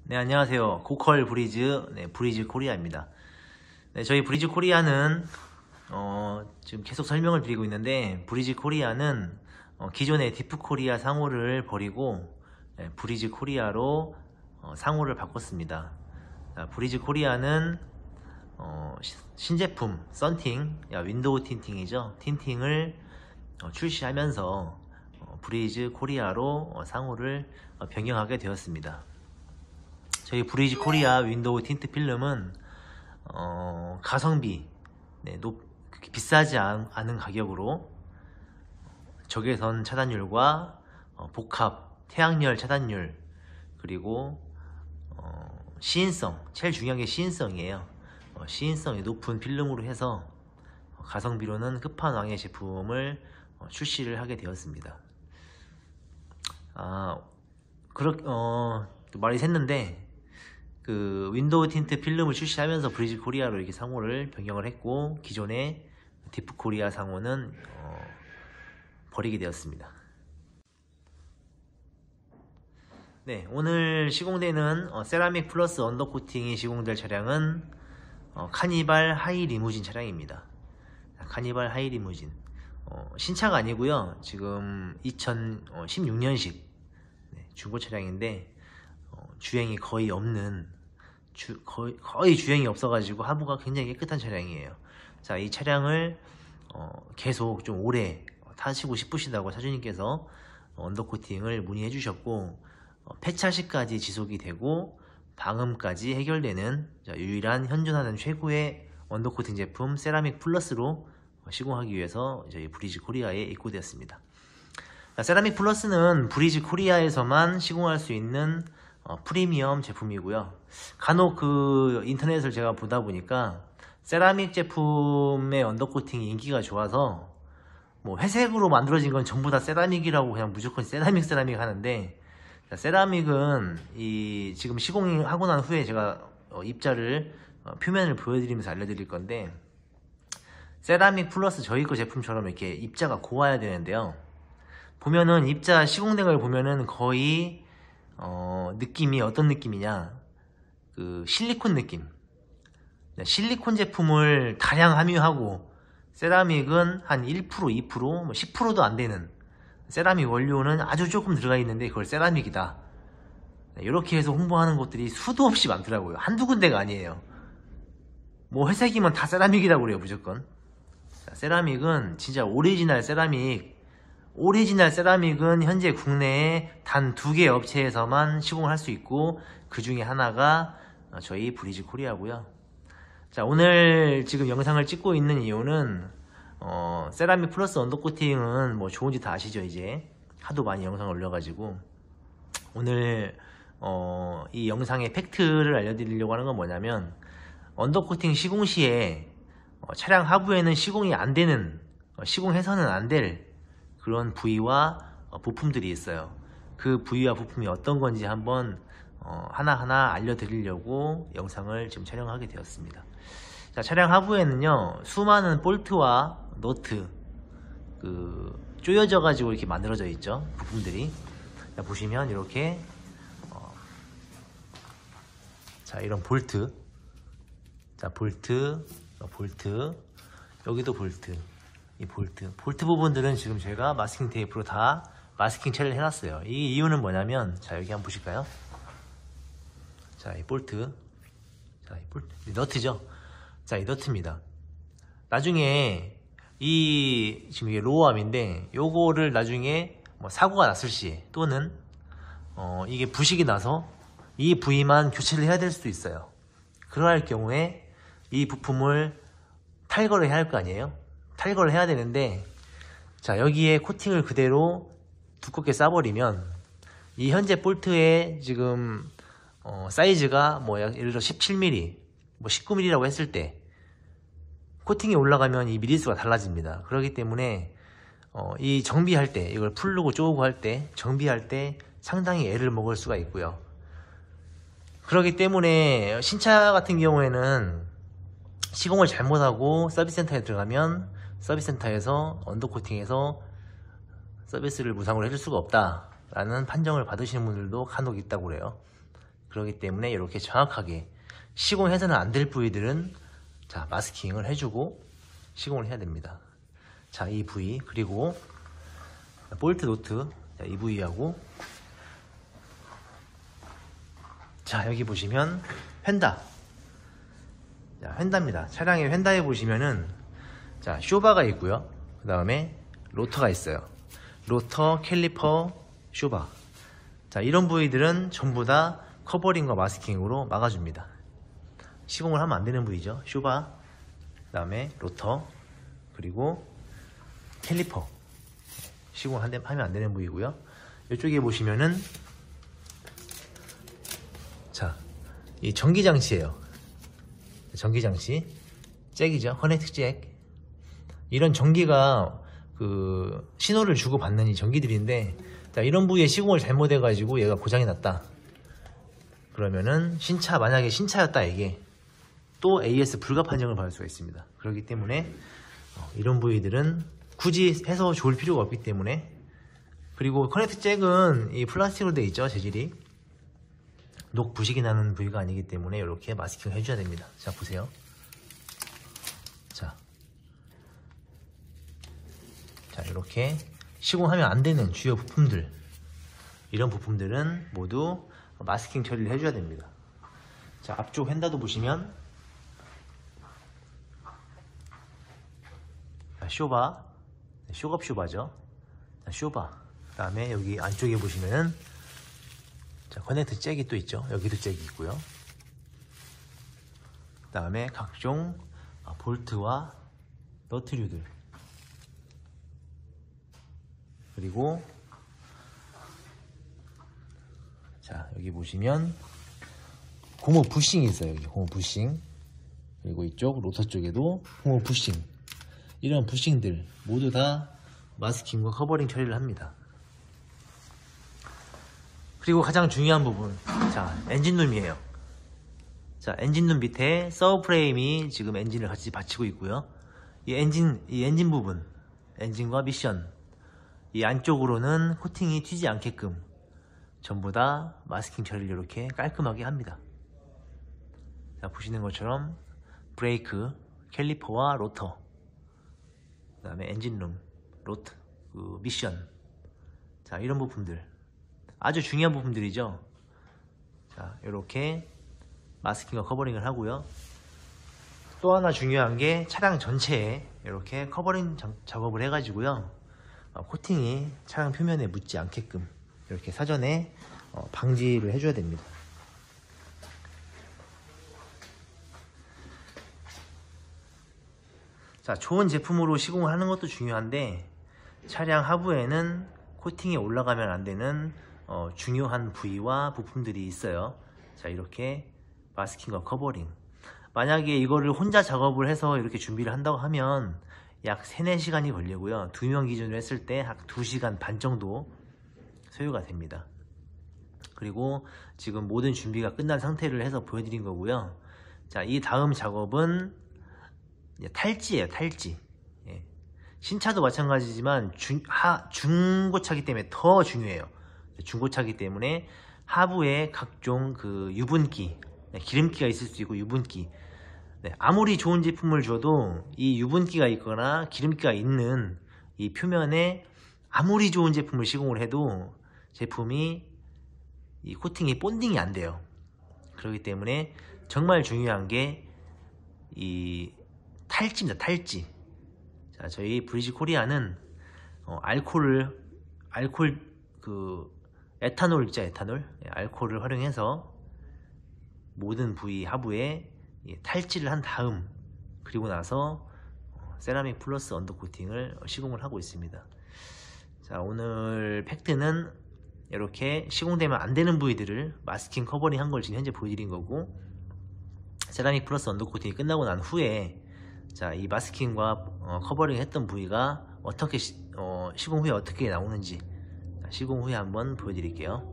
네, 안녕하세요. 고컬 브리즈, 브리즈 코리아입니다. 네, 저희 브리즈 코리아는, 지금 계속 설명을 드리고 있는데, 브리즈 코리아는, 기존의 디프 코리아 상호를 버리고, 브리즈 코리아로, 상호를 바꿨습니다. 브리즈 코리아는, 신제품, 썬팅, 윈도우 틴팅이죠. 틴팅을 출시하면서, 브리즈 코리아로 상호를 변경하게 되었습니다. 저희 브리즈 코리아 윈도우 틴트 필름은 가성비, 그렇게 비싸지 않은 가격으로 적외선 차단율과 복합, 태양열 차단율, 그리고 시인성, 제일 중요한 게 시인성이에요. 시인성이 높은 필름으로 해서 가성비로는 끝판왕의 제품을 출시를 하게 되었습니다. 말이 샜는데, 그 윈도우 틴트 필름을 출시하면서 브리즈 코리아로 이렇게 상호를 변경을 했고, 기존의 디프 코리아 상호는 버리게 되었습니다. 네, 오늘 시공되는 세라믹 플러스 언더코팅이 시공될 차량은 카니발 하이 리무진 차량입니다. 카니발 하이 리무진, 신차가 아니고요. 지금 2016년식 중고 차량인데, 주행이 거의 없는, 거의 주행이 없어가지고 하부가 굉장히 깨끗한 차량이에요. 자, 이 차량을 계속 좀 오래 타시고 싶으시다고 사주님께서 언더코팅을 문의해 주셨고, 폐차 시까지 지속이 되고 방음까지 해결되는 유일한 현존하는 최고의 언더코팅 제품 세라믹 플러스로 시공하기 위해서 저희 브리즈 코리아에 입고되었습니다. 세라믹 플러스는 브리즈 코리아에서만 시공할 수 있는 프리미엄 제품이고요. 간혹 그 인터넷을 제가 보다 보니까 세라믹 제품의 언더코팅이 인기가 좋아서 뭐 회색으로 만들어진 건 전부 다 세라믹이라고 그냥 무조건 세라믹 하는데, 세라믹은 이 지금 시공하고 난 후에 제가 입자를 표면을 보여드리면서 알려드릴 건데, 세라믹 플러스 저희 거 제품처럼 이렇게 입자가 고와야 되는데요. 보면은 입자 시공된 걸 보면은 거의 느낌이 어떤 느낌이냐, 그 실리콘 느낌. 실리콘 제품을 다량 함유하고 세라믹은 한 1%, 2%, 뭐 10%도 안 되는 세라믹 원료는 아주 조금 들어가 있는데 그걸 세라믹이다, 이렇게 해서 홍보하는 곳들이 수도 없이 많더라고요. 한두 군데가 아니에요. 뭐 회색이면 다 세라믹이라고 그래요, 무조건. 자, 세라믹은 진짜 오리지널 세라믹은 현재 국내에 단 2개 업체에서만 시공을 할 수 있고, 그 중에 하나가 저희 브리즈 코리아고요. 자, 오늘 지금 영상을 찍고 있는 이유는 세라믹 플러스 언더코팅은 뭐 좋은지 다 아시죠. 이제 하도 많이 영상을 올려가지고 오늘 이 영상의 팩트를 알려드리려고 하는 건 뭐냐면, 언더코팅 시공 시에 차량 하부에는 시공이 안 되는, 시공해서는 안 될 그런 부위와 부품들이 있어요. 그 부위와 부품이 어떤 건지 한번 하나하나 알려드리려고 영상을 지금 촬영하게 되었습니다. 자, 차량 하부에는요, 수많은 볼트와 너트, 쪼여져 가지고 이렇게 만들어져 있죠, 부품들이. 자, 보시면 이렇게 자, 이런 볼트, 자, 볼트, 여기도 볼트, 이 볼트 부분들은 지금 제가 마스킹 테이프로 다 마스킹 처리를 해놨어요. 이 이유는 뭐냐면, 자, 여기 한번 보실까요? 자, 이 볼트, 자, 이 너트죠. 자, 이 너트입니다. 나중에 지금 이게 로어암인데, 요거를 나중에 뭐 사고가 났을 시, 또는 이게 부식이 나서 이 부위만 교체를 해야 될 수도 있어요. 그러할 경우에 이 부품을 탈거를 해야 할 거 아니에요. 탈거를 해야 되는데, 자, 여기에 코팅을 그대로 두껍게 싸버리면, 이 현재 볼트의 지금 사이즈가 뭐 예를 들어 17mm, 뭐 19mm라고 했을 때 코팅이 올라가면 이 미리수가 달라집니다. 그렇기 때문에 이 정비할 때, 이걸 풀르고 쪼고 할 때, 정비할 때 상당히 애를 먹을 수가 있고요. 그렇기 때문에 신차 같은 경우에는 시공을 잘못하고 서비스센터에 들어가면 서비스센터에서 언더코팅해서 서비스를 무상으로 해줄 수가 없다라는 판정을 받으시는 분들도 간혹 있다고 그래요. 그렇기 때문에 이렇게 정확하게 시공해서는 안 될 부위들은 자 마스킹을 해주고 시공을 해야 됩니다. 자, 이 부위 그리고 볼트 노트 자, 이 부위하고 자 여기 보시면 휀다 자, 휀다입니다. 차량의 휀다에 보시면은 자 쇼바가 있고요. 그 다음에 로터가 있어요. 로터, 캘리퍼, 쇼바 자 이런 부위들은 전부 다 커버링과 마스킹으로 막아줍니다. 시공을 하면 안 되는 부위죠. 쇼바, 그 다음에 로터, 그리고 캘리퍼 시공을 하면 안 되는 부위고요. 이쪽에 보시면은 자, 이 전기장치예요. 전기장치 잭이죠. 커넥트 잭. 이런 전기가 그 신호를 주고 받는 이 전기들인데 자, 이런 부위에 시공을 잘못해 가지고 얘가 고장이 났다 그러면은 만약에 신차였다 이게 또 AS 불가 판정을 받을 수가 있습니다. 그렇기 때문에 이런 부위들은 굳이 해서 좋을 필요가 없기 때문에 그리고 커넥트 잭은 이 플라스틱으로 되어 있죠. 재질이 녹 부식이 나는 부위가 아니기 때문에 이렇게 마스킹을 해줘야 됩니다. 자 보세요. 자 이렇게 시공하면 안 되는 주요 부품들 이런 부품들은 모두 마스킹 처리를 해줘야 됩니다. 자 앞쪽 휀다도 보시면 자, 쇼바 쇼겁 쇼바죠. 자, 쇼바 그 다음에 여기 안쪽에 보시면은 자 커넥트 잭이 또 있죠. 여기도 잭이 있고요. 그 다음에 각종 볼트와 너트류들 그리고 자 여기 보시면 고무 부싱이 있어요. 여기 고무 부싱 그리고 이쪽 로터 쪽에도 고무 부싱 이런 부싱들 모두 다 마스킹과 커버링 처리를 합니다. 그리고 가장 중요한 부분 자 엔진룸이에요. 자 엔진룸 밑에 서브프레임이 지금 엔진을 같이 받치고 있고요. 이 엔진 부분 엔진과 미션 이 안쪽으로는 코팅이 튀지 않게끔 전부 다 마스킹 처리를 이렇게 깔끔하게 합니다. 자 보시는 것처럼 브레이크, 캘리퍼와 로터 그 다음에 엔진룸, 로트, 미션 자 이런 부품들 아주 중요한 부품들이죠. 자 이렇게 마스킹과 커버링을 하고요. 또 하나 중요한 게 차량 전체에 이렇게 커버링 작업을 해가지고요. 코팅이 차량 표면에 묻지 않게끔 이렇게 사전에 방지를 해줘야 됩니다. 자, 좋은 제품으로 시공을 하는 것도 중요한데 차량 하부에는 코팅이 올라가면 안 되는 중요한 부위와 부품들이 있어요. 자, 이렇게 마스킹과 커버링 만약에 이거를 혼자 작업을 해서 이렇게 준비를 한다고 하면 약 3-4시간이 걸리고요. 2명 기준으로 했을 때 약 2시간 반 정도 소요가 됩니다. 그리고 지금 모든 준비가 끝난 상태를 해서 보여드린 거고요. 자, 이 다음 작업은 탈지예요. 탈지. 예. 신차도 마찬가지지만 중고차기 때문에 더 중요해요. 중고차기 때문에 하부에 각종 그 유분기, 기름기가 있을 수 있고 유분기 아무리 좋은 제품을 줘도 이 유분기가 있거나 기름기가 있는 이 표면에 아무리 좋은 제품을 시공을 해도 제품이 이 코팅이 본딩이 안 돼요. 그렇기 때문에 정말 중요한 게 이 탈지입니다. 탈지. 자, 저희 브리지 코리아는 에탄올 있죠. 에탄올. 알코올을 활용해서 모든 부위 하부에 탈지를 한 다음 그리고 나서 세라믹 플러스 언더코팅을 시공을 하고 있습니다. 자, 오늘 팩트는 이렇게 시공되면 안 되는 부위들을 마스킹 커버링 한 걸 지금 현재 보여드린 거고 세라믹 플러스 언더코팅이 끝나고 난 후에 자, 이 마스킹과 커버링 했던 부위가 어떻게 시공 후에 어떻게 나오는지 시공 후에 한번 보여드릴게요.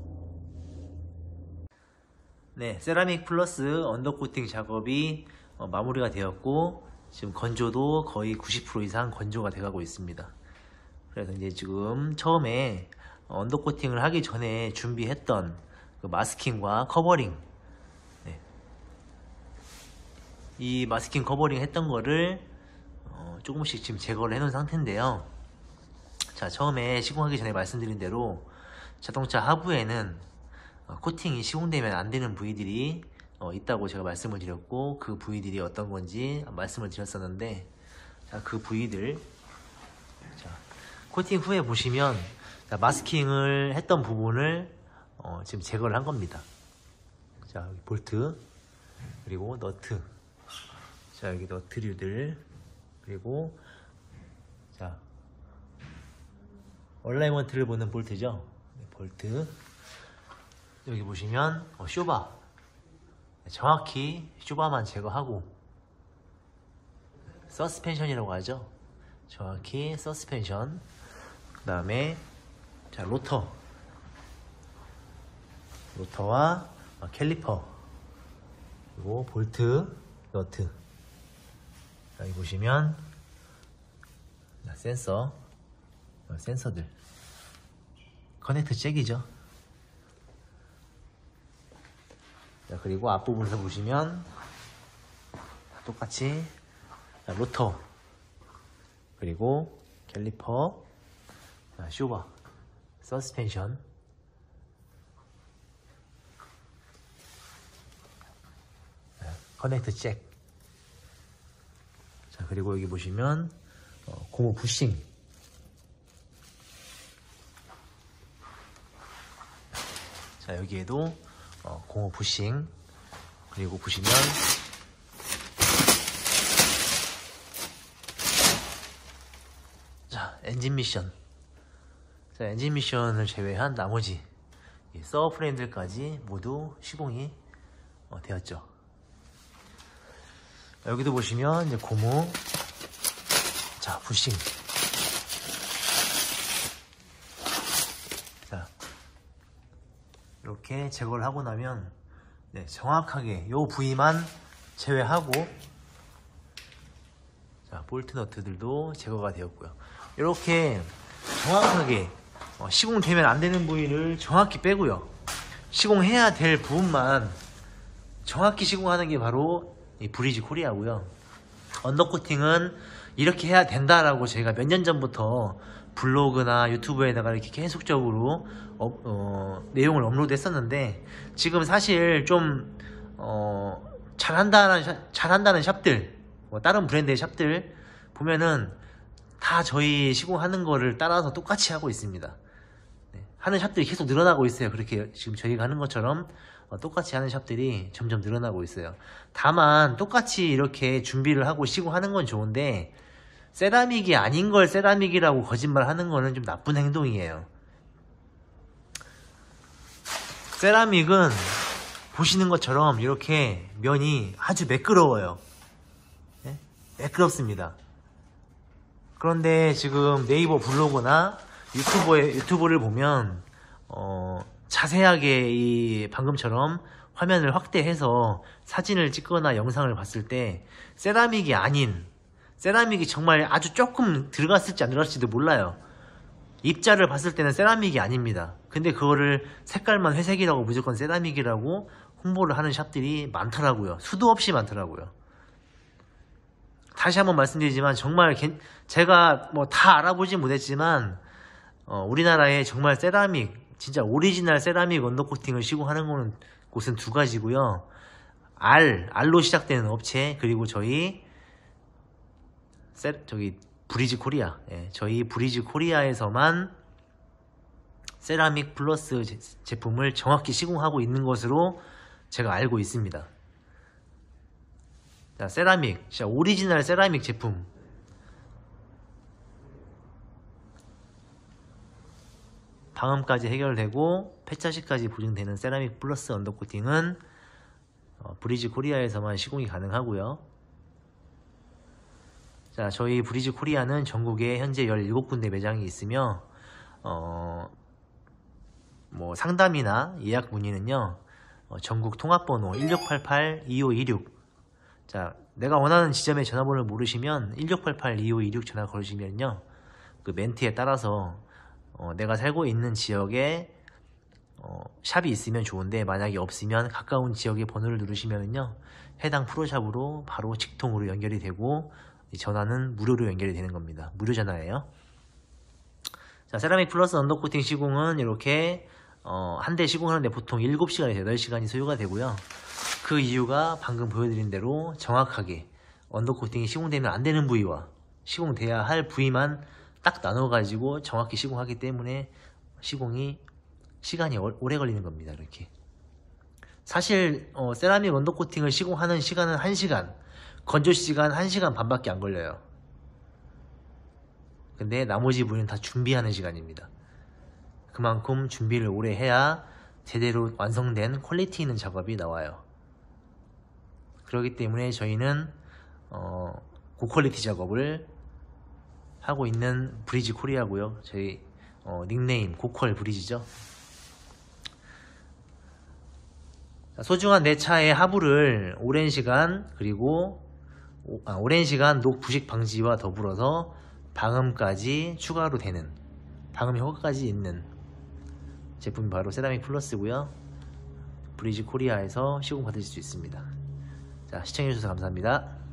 네, 세라믹 플러스 언더코팅 작업이 마무리가 되었고 지금 건조도 거의 90% 이상 건조가 돼가고 있습니다. 그래서 이제 지금 처음에 언더코팅을 하기 전에 준비했던 그 그 마스킹과 커버링, 네. 이 마스킹 커버링 했던 거를 조금씩 지금 제거를 해 놓은 상태인데요. 자, 처음에 시공하기 전에 말씀드린 대로 자동차 하부에는 코팅이 시공되면 안 되는 부위들이 있다고 제가 말씀을 드렸고, 그 부위들이 어떤 건지 말씀을 드렸었는데, 자, 그 부위들, 자, 코팅 후에 보시면, 자, 마스킹을 했던 부분을 지금 제거를 한 겁니다. 자, 여기 볼트, 그리고 너트, 자, 여기 너트류들, 그리고 자, 얼라이먼트를 보는 볼트죠. 네, 볼트. 여기 보시면 쇼바, 정확히 쇼바만 제거하고, 서스펜션이라고 하죠. 정확히 서스펜션. 그 다음에 자, 로터와 캘리퍼, 그리고 볼트, 너트. 여기 보시면 센서들, 커넥터 잭이죠. 자, 그리고 앞부분에서 보시면 똑같이 로터, 그리고 캘리퍼, 쇼바, 서스펜션, 커넥터 잭. 자, 그리고 여기 보시면 고무 부싱, 자, 여기에도 고무 부싱. 그리고 보시면 자, 엔진 미션. 자, 엔진 미션을 제외한 나머지 서버 프레임들까지 모두 시공이 되었죠. 여기도 보시면 이제 고무, 자, 부싱. 자, 이렇게 제거를 하고 나면, 네, 정확하게 요 부위만 제외하고, 자, 볼트 너트들도 제거가 되었고요. 이렇게 정확하게 시공되면 안 되는 부위를 정확히 빼고요. 시공해야 될 부분만 정확히 시공하는 게 바로 이 브리지 코리아고요. 언더코팅은 이렇게 해야 된다라고 제가 몇 년 전부터 블로그나 유튜브에다가 이렇게 계속적으로 내용을 업로드 했었는데, 지금 사실 좀 잘한다는 샵들, 다른 브랜드의 샵들 보면은 다 저희 시공하는 거를 따라서 똑같이 하고 있습니다. 네, 하는 샵들이 계속 늘어나고 있어요. 그렇게 지금 저희가 하는 것처럼 똑같이 하는 샵들이 점점 늘어나고 있어요. 다만 똑같이 이렇게 준비를 하고 시공하는 건 좋은데, 세라믹이 아닌 걸 세라믹이라고 거짓말 하는 거는 좀 나쁜 행동이에요. 세라믹은 보시는 것처럼 이렇게 면이 아주 매끄러워요. 네? 매끄럽습니다. 그런데 지금 네이버 블로그나 유튜브를 보면 자세하게 이 방금처럼 화면을 확대해서 사진을 찍거나 영상을 봤을 때 세라믹이 아닌, 세라믹이 정말 아주 조금 들어갔을지 안 들어갔을지도 몰라요. 입자를 봤을 때는 세라믹이 아닙니다. 근데 그거를 색깔만 회색이라고 무조건 세라믹이라고 홍보를 하는 샵들이 많더라고요. 수도 없이 많더라고요. 다시 한번 말씀드리지만, 정말 제가 뭐 다 알아보진 못했지만 우리나라에 정말 세라믹, 진짜 오리지널 세라믹 언더코팅을 시공하는 곳은 두 가지고요. R로 시작되는 업체, 그리고 저희 브리지 코리아, 저희 브리지 코리아에서만 세라믹 플러스 제품을 정확히 시공하고 있는 것으로 제가 알고 있습니다. 자, 세라믹, 진짜 오리지널 세라믹 제품, 방음까지 해결되고 폐차시까지 보증되는 세라믹 플러스 언더코팅은 브리지 코리아에서만 시공이 가능하고요. 자, 저희 브리지 코리아는 전국에 현재 17군데 매장이 있으며 뭐 상담이나 예약 문의는요, 전국 통합번호 1688-2526, 자, 내가 원하는 지점의 전화번호를 모르시면 1688-2526 전화 걸으시면요, 그 멘트에 따라서 내가 살고 있는 지역에 샵이 있으면 좋은데 만약에 없으면 가까운 지역의 번호를 누르시면은요 해당 프로샵으로 바로 직통으로 연결이 되고 전화는 무료로 연결이 되는 겁니다. 무료 전화예요. 자, 세라믹 플러스 언더코팅 시공은 이렇게 한 대 시공하는데 보통 7시간에서 8시간이 소요가 되고요. 그 이유가 방금 보여드린 대로 정확하게 언더코팅이 시공되면 안 되는 부위와 시공돼야 할 부위만 딱 나눠가지고 정확히 시공하기 때문에 시간이 오래 걸리는 겁니다. 이렇게 사실 세라믹 언더코팅을 시공하는 시간은 1시간, 건조 시간 1시간 반밖에 안 걸려요. 근데 나머지 부위는 다 준비하는 시간입니다. 그만큼 준비를 오래 해야 제대로 완성된 퀄리티 있는 작업이 나와요. 그렇기 때문에 저희는 고퀄리티 작업을 하고 있는 브리지 코리아고요. 저희 닉네임 고퀄 브리지죠. 소중한 내 차의 하부를 오랜 시간 녹 부식 방지와 더불어서 방음까지 추가로 되는 방음 효과까지 있는 제품이 바로 세라믹 플러스고요. 브리지 코리아에서 시공 받으실 수 있습니다. 자, 시청해주셔서 감사합니다.